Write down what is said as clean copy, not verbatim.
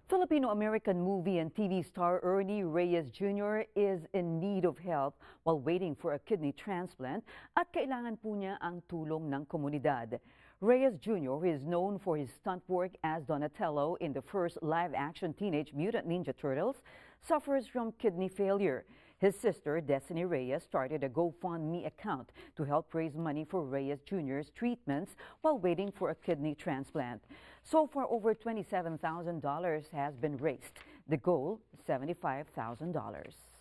Filipino American movie and TV star Ernie Reyes Jr. is in need of help while waiting for a kidney transplant at kailangan po niya ang tulong ng komunidad. Reyes Jr. is known for his stunt work as Donatello in the first live-action Teenage Mutant Ninja Turtles, suffers from kidney failure. His sister, Destiny Reyes, started a GoFundMe account to help raise money for Reyes Jr.'s treatments while waiting for a kidney transplant. So far, over $27,000 has been raised. The goal, $75,000.